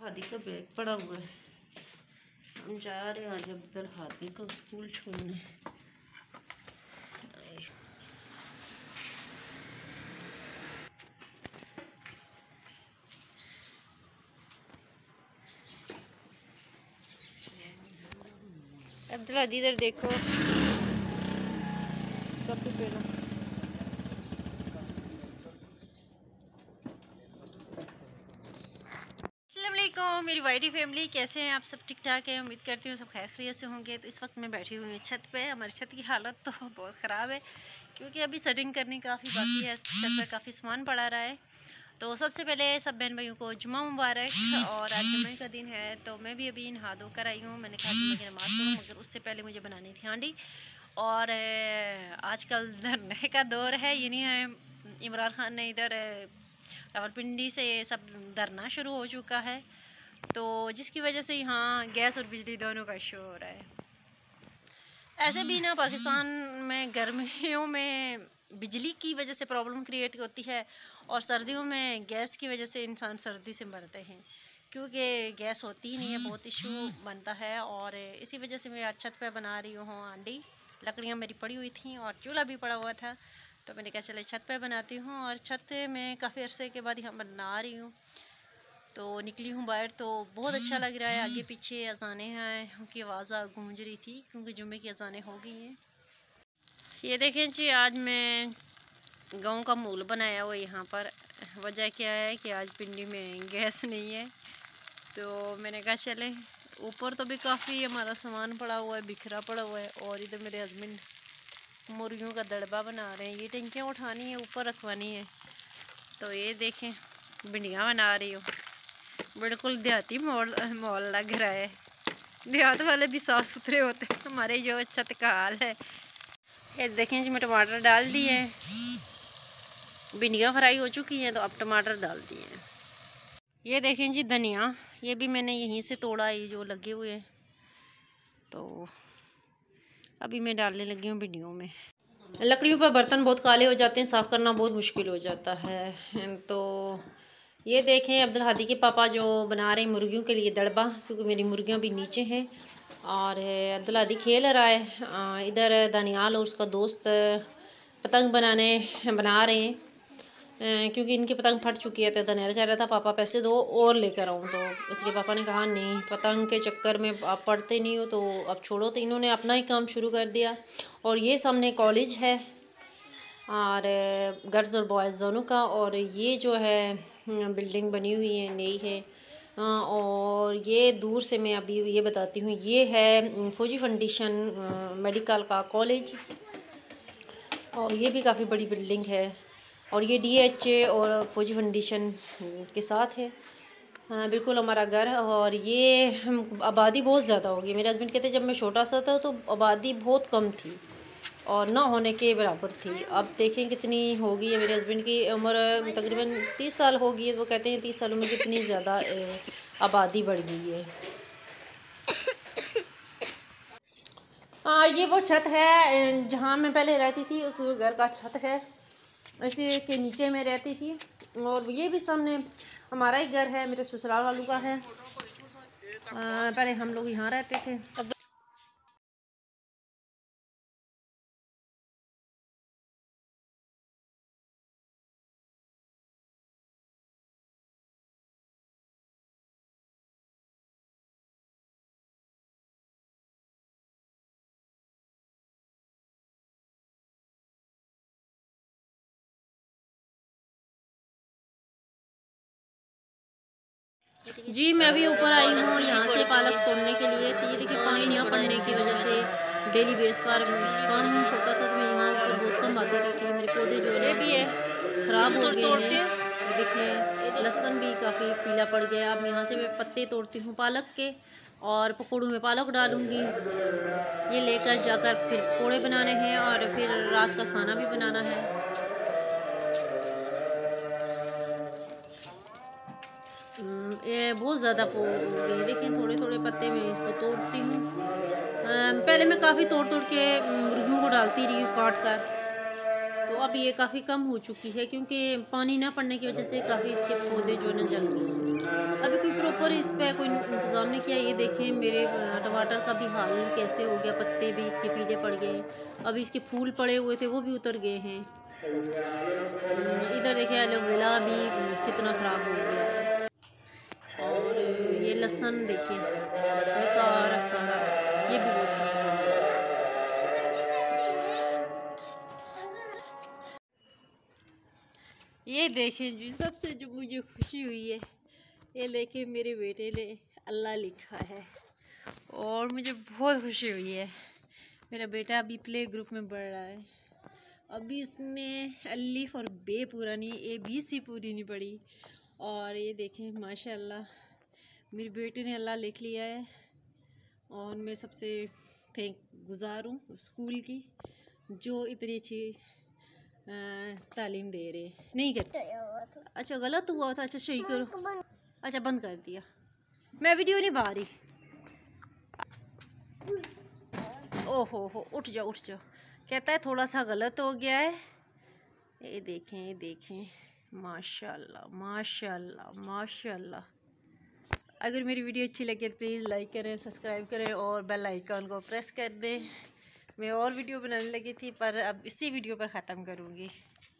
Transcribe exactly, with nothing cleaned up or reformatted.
हादी का बैग पड़ा हुआ है। हम जा रहे हैं आज अब्दुल हादी को स्कूल छोड़ने। अब्दुल हादी इधर देखो, कपड़े पहनो। मेरी वाइटी फैमिली कैसे हैं आप? सब ठीक ठाक है, उम्मीद करती हूँ सब खैर खैरियत से होंगे। तो इस वक्त मैं बैठी हुई हूँ छत पे। हमारी छत की हालत तो बहुत ख़राब है क्योंकि अभी सेटिंग करनी काफ़ी बाकी है। छत पे काफ़ी सामान पड़ा रहा है। तो सबसे पहले सब बहन भाइयों को जुम्मा मुबारक। और आज जुम्मे का दिन है तो मैं भी अभी नहा धो कर आई हूँ। मैंने कहा जुम्मे की नमाज़ पढ़ूँ, मगर उससे पहले मुझे बनानी थी हांडी। और आजकल धरने का दौर है, ये नहीं है इमरान खान ने इधर रावलपिंडी से सब धरना शुरू हो चुका है, तो जिसकी वजह से यहाँ गैस और बिजली दोनों का इशू हो रहा है। ऐसे भी ना पाकिस्तान में गर्मियों में बिजली की वजह से प्रॉब्लम क्रिएट होती है और सर्दियों में गैस की वजह से इंसान सर्दी से मरते हैं क्योंकि गैस होती ही नहीं है, बहुत इशू बनता है। और इसी वजह से मैं आज छत पे बना रही हूँ हांडी। लकड़ियाँ मेरी पड़ी हुई थी और चूल्हा भी पड़ा हुआ था, तो मैंने कहा चले छत पे बनाती हूँ। और छत में काफ़ी अरसे के बाद यहाँ बना रही हूँ, तो निकली हूँ बाहर। तो बहुत अच्छा लग रहा है। आगे पीछे अजानें हैं की आवाज़ गूंज रही थी क्योंकि जुम्मे की अजानें हो गई हैं। ये देखें जी, आज मैं गांव का मूल बनाया हुआ यहाँ पर। वजह क्या है कि आज पिंडी में गैस नहीं है, तो मैंने कहा चले ऊपर तो भी काफ़ी हमारा सामान पड़ा हुआ है, बिखरा पड़ा हुआ है। और इधर मेरे हस्बैंड मुर्गियों का दड़बा बना रहे हैं। ये टंकियाँ उठानी है, ऊपर रखवानी है। तो ये देखें भिंडियाँ बना रही हूँ। बिल्कुल देहाती मॉल मॉल लग रहा है। देहात वाले भी साफ़ सुथरे होते हैं, हमारे जो छत का हाल है। ये देखें जी, मैं टमाटर डाल दिए हैं। भिंडियाँ फ्राई हो चुकी हैं तो अब टमाटर डाल दिए हैं। ये देखें जी धनिया, ये भी मैंने यहीं से तोड़ा है जो लगे हुए हैं, तो अभी मैं डालने लगी हूँ भिंडियों में। लकड़ियों पर बर्तन बहुत काले हो जाते हैं, साफ़ करना बहुत मुश्किल हो जाता है। तो ये देखें अब्दुल हादी के पापा जो बना रहे हैं मुर्गियों के लिए दड़बा, क्योंकि मेरी मुर्गियाँ भी नीचे हैं। और अब्दुल हादी खेल रहा है। इधर दानियाल और उसका दोस्त पतंग बनाने बना रहे हैं क्योंकि इनकी पतंग फट चुकी है। तो दानियाल कह रहा था पापा पैसे दो और लेकर आऊँ, तो इसके पापा ने कहा नहीं, पतंग के चक्कर में आप पढ़ते नहीं हो तो अब छोड़ो। तो इन्होंने अपना ही काम शुरू कर दिया। और ये सामने कॉलेज है और गर्ल्स और बॉयज़ दोनों का। और ये जो है बिल्डिंग बनी हुई है, नई है। और ये दूर से मैं अभी ये बताती हूँ, ये है फौजी फाउंडेशन मेडिकल का कॉलेज। और ये भी काफ़ी बड़ी बिल्डिंग है। और ये डीएचए और फौजी फाउंडेशन के साथ है। हाँ बिल्कुल हमारा घर। और ये आबादी बहुत ज़्यादा होगी। मेरे हस्बैंड कहते जब मैं छोटा सा था तो आबादी बहुत कम थी और ना होने के बराबर थी। अब देखें कितनी हो गई है। मेरे हस्बैंड की उम्र तकरीबन तीस साल हो गई है, तो वो कहते हैं तीस सालों में कितनी ज़्यादा आबादी बढ़ गई है। हाँ ये वो छत है जहाँ मैं पहले रहती थी, उस घर का छत है, इसी के नीचे मैं रहती थी। और ये भी सामने हमारा ही घर है, मेरे ससुराल वालों का है। आ, पहले हम लोग यहाँ रहते थे। जी मैं अभी ऊपर आई हूँ यहाँ से पालक तोड़ने के लिए। तो ये देखिए पानी ना पड़ने की वजह से डेली बेस पर काम होता था, तो मैं यहाँ ऊपर बहुत कम आती रही थी। मेरे पौधे जो है भी है ख़राब हो गए हैं। देखिए लहसुन भी काफ़ी पीला पड़ गया। अब यहाँ से मैं पत्ते तोड़ती हूँ पालक के और पकौड़ों में पालक डालूँगी। ये लेकर जाकर फिर पकौड़े बनाने हैं और फिर रात का खाना भी बनाना है। ये बहुत ज़्यादा हो गई। देखिए थोड़े थोड़े पत्ते मैं इसको तोड़ती हूँ। पहले मैं काफ़ी तोड़ तोड़ के मुर्गियों को डालती रही हूँ काट कर, तो अब ये काफ़ी कम हो चुकी है क्योंकि पानी ना पड़ने की वजह से काफ़ी इसके पौधे जो न जल गए हैं। अभी कोई प्रॉपर इस पर कोई इंतज़ाम नहीं किया। ये देखें मेरे टमाटर का भी हाल कैसे हो गया, पत्ते भी इसके पीले पड़ गए हैं। अभी इसके फूल पड़े हुए थे वो भी उतर गए हैं। इधर देखिए एलोवेरा भी कितना ख़राब हो गया है। और ये लहसुन देखिए, ये सारा सारा ये भी बहुत ख़राब हो गया है। ये देखें जी, सबसे जो मुझे खुशी हुई है, ये लेके मेरे बेटे ने अल्लाह लिखा है और मुझे बहुत खुशी हुई है। मेरा बेटा अभी प्ले ग्रुप में बढ़ रहा है। अभी इसने अलिफ और बे पूरा नहीं, ए बी सी पूरी नहीं पढ़ी। और ये देखें माशाल्लाह मेरे बेटे ने अल्लाह लिख लिया है। और मैं सबसे थैंक गुज़ार हूँ स्कूल की, जो इतनी अच्छी तालीम दे रहे। नहीं करते, अच्छा गलत हुआ था, अच्छा सही करो, अच्छा बंद कर दिया, मैं वीडियो नहीं बना रही। ओहो हो, उठ जाओ उठ जाओ, कहता है थोड़ा सा गलत हो गया है। ये देखें ये देखें, माशाल्लाह माशाल्लाह माशाल्लाह। अगर मेरी वीडियो अच्छी लगे तो प्लीज़ लाइक करें, सब्सक्राइब करें और बेल आइकन को प्रेस कर दें। मैं और वीडियो बनाने लगी थी पर अब इसी वीडियो पर ख़त्म करूँगी।